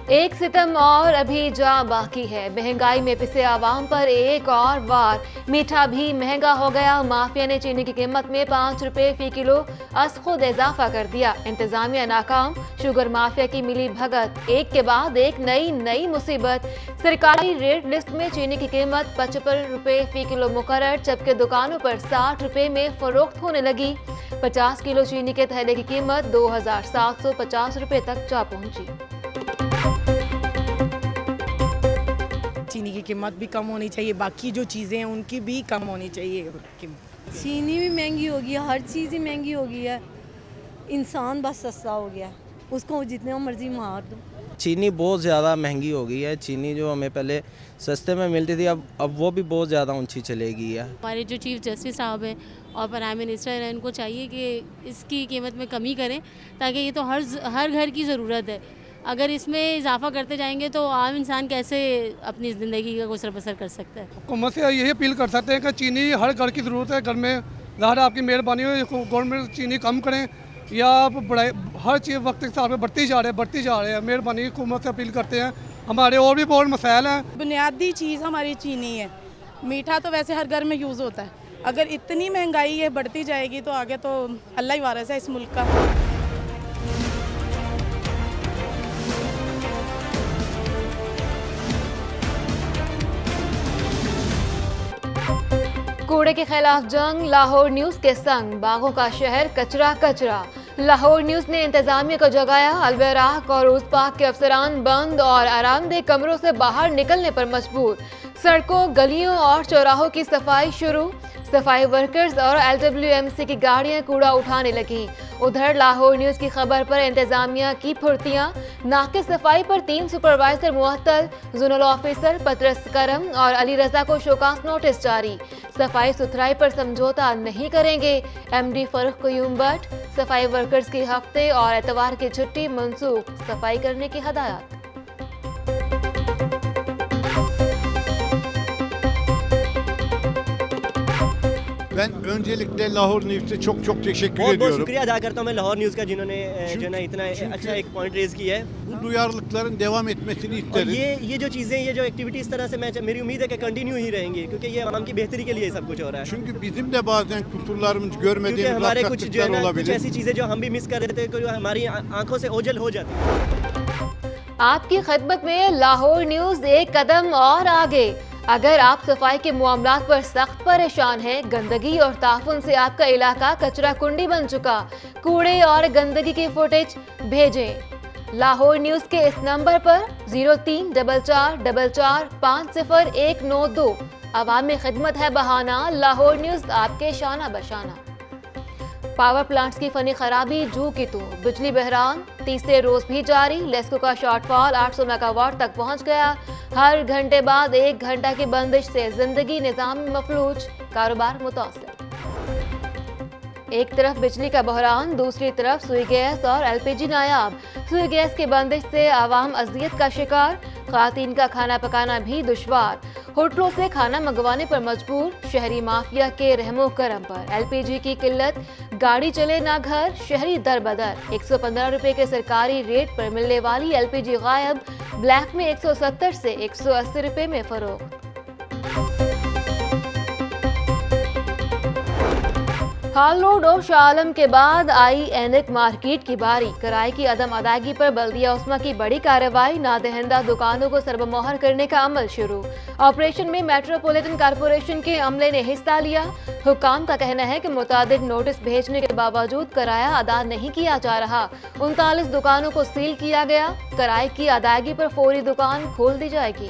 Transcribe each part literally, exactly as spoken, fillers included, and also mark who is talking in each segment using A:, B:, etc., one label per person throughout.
A: एक सितम और अभी जा बाकी है। महंगाई में पिसे आवाम पर एक और वार। मीठा भी महंगा हो गया। माफिया ने चीनी की कीमत में पाँच रुपए फी किलो अस खुद इजाफा कर दिया। इंतजामिया नाकाम। शुगर माफिया की मिली भगत। एक के बाद एक नई नई मुसीबत। सरकारी रेट लिस्ट में चीनी की कीमत पचपन रुपए फी किलो मुकर्रर, जबकि दुकानों पर साठ रुपए में फरोख्त होने लगी। पचास किलो चीनी के थैले की कीमत दो हजार सात सौ पचास रुपए तक जा पहुंची।
B: चीनी की कीमत भी कम होनी चाहिए, बाकी जो चीज़ें हैं उनकी भी कम होनी चाहिए।
C: चीनी भी महंगी हो गई है, हर चीज़ ही महंगी हो गई है। इंसान बस सस्ता हो गया, उसको जितने मर्जी मार दो।
D: चीनी बहुत ज़्यादा महंगी हो गई है। चीनी जो हमें पहले सस्ते में मिलती थी, अब अब वो भी बहुत ज़्यादा ऊंची चली गई है।
E: हमारे जो चीफ जस्टिस साहब हैं और प्राइम मिनिस्टर हैं, इनको चाहिए कि इसकी कीमत में कमी करें, ताकि ये तो हर हर घर की ज़रूरत है। अगर इसमें इजाफा करते जाएंगे तो आम इंसान कैसे अपनी ज़िंदगी का गुजर बसर कर सकता है।
F: हुकूमत से यही अपील कर सकते हैं कि चीनी हर घर की ज़रूरत है। घर में ज़्यादा आपकी मेहरबानी हो, गवर्नमेंट चीनी कम करें या आप बढ़ाए। हर चीज़ वक्त के साथ में बढ़ती जा रहे हैं बढ़ती जा रहे हैं मेहरबानी हुकूमत से अपील करते हैं। हमारे और भी बहुत मसाइल हैं।
B: बुनियादी चीज़ हमारी चीनी है। मीठा तो वैसे हर घर में यूज़ होता है। अगर इतनी महंगाई ये बढ़ती जाएगी तो आगे तो अल्लाह ही वारिस है इस मुल्क का।
A: कूड़े के खिलाफ जंग। लाहौर न्यूज़ के संग बागों का शहर कचरा कचरा। लाहौर न्यूज़ ने इंतजामिया को जगाया। अलबराक और उस पाक के अफसरान बंद और आरामदेह कमरों से बाहर निकलने पर मजबूर। सड़कों, गलियों और चौराहों की सफाई शुरू। सफाई वर्कर्स और एल डब्ल्यू एम सी की गाड़ियां कूड़ा उठाने लगी। उधर लाहौर न्यूज़ की खबर पर इंतजामिया की फुर्तियां। नाके सफाई पर तीन सुपरवाइजर मुअत्तल। जोनल ऑफिसर पतरस करम और अली रजा को शोकास नोटिस जारी। सफाई सुथराई पर समझौता नहीं करेंगे। M D Farooq Qayyum Bhatt. सफाई वर्कर्स की हफ्ते और एतवार की छुट्टी मनसूख। सफाई करने की हदायत।
G: Ben öncelikle Lahor News'e çok çok teşekkür
H: बहुत बहुत
G: ediyorum.
H: शुक्रिया अदा करता हूँ मैं लाहौर न्यूज़ का, जिन्होंने जो है ना इतना अच्छा एक पॉइंट रेज किया है।
G: Bu duyarlılıkların devam etmesini
H: और
G: isterim.
H: ये ये जो चीज़ें, ये जो एक्टिविटी इस तरह से मैं मेरी उम्मीद है कि कंटिन्यू ही रहेंगी, क्योंकि ये आवाम की बेहतरी के लिए सब कुछ हो रहा है।
G: Çünkü bizim de bazen kusurlarımız
H: क्योंकि
G: görmediğimiz
H: हमारे कुछ जो है
G: aksaklıklar
H: ना कुछ
G: olabilir.
H: ऐसी चीज़ें जो हम भी मिस कर देते हैं, जो हमारी आंखों से ओझल हो जाती है।
A: आपकी खिदमत में लाहौर न्यूज़ एक कदम और आगे। अगर आप सफाई के मामलात पर सख्त परेशान हैं, गंदगी और ताफुन से आपका इलाका कचरा कुंडी बन चुका, कूड़े और गंदगी की फुटेज भेजें लाहौर न्यूज़ के इस नंबर पर जीरो तीन डबल चार डबल चार पाँच सिफर एक नौ दो। अवामी खिदमत है बहाना। लाहौर न्यूज़ आपके शाना बशाना। पावर प्लांट्स की फनी खराबी जू की तू। बिजली बहरान तीसरे रोज भी जारी। लेस्को का शॉर्टफॉल आठ सौ मेगावाट तक पहुंच गया। हर घंटे बाद एक घंटा की बंदिश से जिंदगी निजाम मफलूज, कारोबार मुतासर। एक तरफ बिजली का बहरान, दूसरी तरफ सुई गैस और एल पी जी नायाब। सुई गैस की बंदिश से आवाम अजियत का शिकार। खातीन का खाना पकाना भी दुश्वार। होटलों से खाना मंगवाने पर मजबूर। शहरी माफिया के रहमो करम पर। एल पी जी की किल्लत, गाड़ी चले ना घर, शहरी दर बदर। एक सौ पंद्रह रुपए के सरकारी रेट पर मिलने वाली एल पी जी गायब। ब्लैक में एक सौ सत्तर से एक सौ अस्सी रुपए में फरोख्त। हाल रोड और शाह आलम के बाद आई एनेक मार्केट की बारी। किराए की अदम अदायगी पर बल्दिया उस्मा की बड़ी कार्रवाई। नादहिंदा दुकानों को सरबमोहर करने का अमल शुरू। ऑपरेशन में मेट्रोपॉलिटन कॉरपोरेशन के अमले ने हिस्सा लिया। हुकाम का कहना है कि मुतादिद नोटिस भेजने के बावजूद किराया अदा नहीं किया जा रहा। उनतालीस दुकानों को सील किया गया। किराए की अदायगी पर फौरी दुकान खोल दी जाएगी।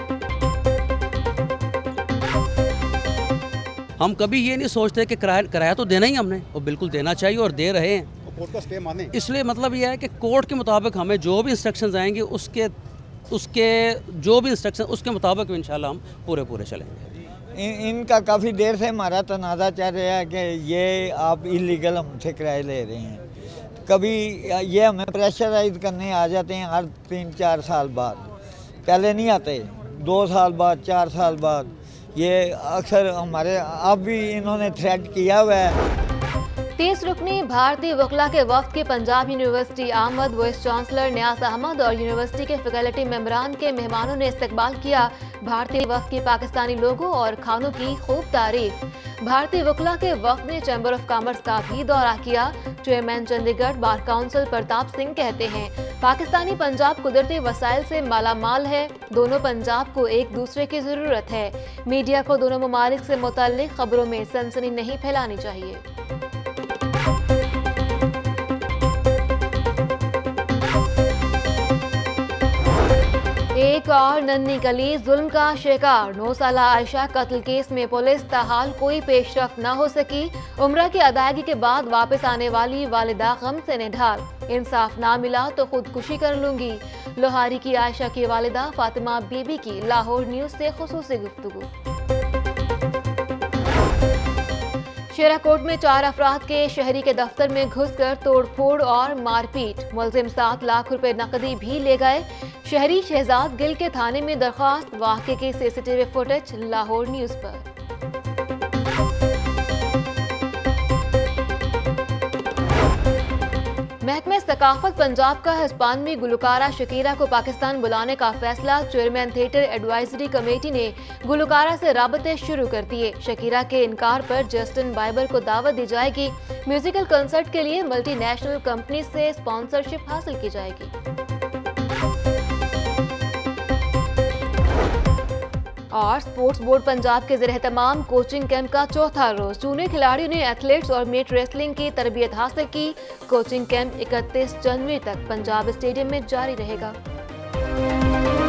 I: हम कभी ये नहीं सोचते कि किराया किराया तो देना ही हमने, और बिल्कुल देना चाहिए और दे रहे हैं। कोर्ट का स्टे माने। इसलिए मतलब ये है कि कोर्ट के मुताबिक हमें जो भी इंस्ट्रक्शंस आएंगे उसके उसके जो भी इंस्ट्रक्शन उसके मुताबिक इंशाल्लाह हम पूरे पूरे चलेंगे।
J: इन, इनका काफ़ी देर से हमारा तनाज़ा चल रहा है कि ये आप इलीगल हमसे किराए ले रहे हैं। कभी ये हमें प्रेशराइज करने आ जाते हैं हर तीन चार साल बाद, पहले नहीं आते, दो साल बाद, चार साल बाद। ये अक्सर हमारे अब भी इन्होंने थ्रेट किया हुआ है।
A: तीस रुकनी भारतीय वकला के वफ्द की पंजाब यूनिवर्सिटी आमद वाइस चांसलर नियाज अहमद और यूनिवर्सिटी के फैकल्टी मेंबरान के मेहमानों ने इस्तकबाल किया। भारतीय वफ्द की पाकिस्तानी लोगों और खानों की खूब तारीफ। भारतीय वकला के वफ्द ने चैम्बर ऑफ कॉमर्स का भी दौरा किया। Chairman Chandigarh bar council Pratap Singh कहते हैं, पाकिस्तानी पंजाब कुदरती वसाइल से मालामाल है, दोनों पंजाब को एक दूसरे की जरूरत है। मीडिया को दोनों ममालिक से मुताल्लिक खबरों में सनसनी नहीं फैलानी चाहिए। एक और नन्ही कली जुल्म का शिकार। नौ साल आयशा कत्ल केस में पुलिस ताहाल कोई पेशरफ न हो सकी। उम्रा की अदायगी के बाद वापस आने वाली वालिदा गम से निढाल। इंसाफ ना मिला तो खुदकुशी कर लूंगी। लोहारी की आयशा की वालिदा फातिमा बीबी की लाहौर न्यूज से खुसूसी गुफ्तगू। शेराकोट में चार अफराद के शहरी के दफ्तर में घुसकर तोड़फोड़ और मारपीट। मुलजिम सात लाख रुपए नकदी भी ले गए। शहरी शहजाद गिल के थाने में दरखास्त। वाक़े की सीसीटीवी फुटेज लाहौर न्यूज पर। महकमे सकाफत पंजाब का हिस्पानवी गुलकारा शकीरा को पाकिस्तान बुलाने का फैसला। चेयरमैन थिएटर एडवाइजरी कमेटी ने गुलकारा से राबते शुरू कर दिए। शकीरा के इनकार पर जस्टिन बाइबर को दावत दी जाएगी। म्यूजिकल कंसर्ट के लिए मल्टीनेशनल कंपनी से स्पॉन्सरशिप हासिल की जाएगी। और स्पोर्ट्स बोर्ड पंजाब के ज़ेर एहतमाम कोचिंग कैंप का चौथा रोज। जूनियर खिलाड़ियों ने एथलीट्स और मेट रेसलिंग की तरबियत हासिल की। कोचिंग कैंप इकतीस जनवरी तक पंजाब स्टेडियम में जारी रहेगा।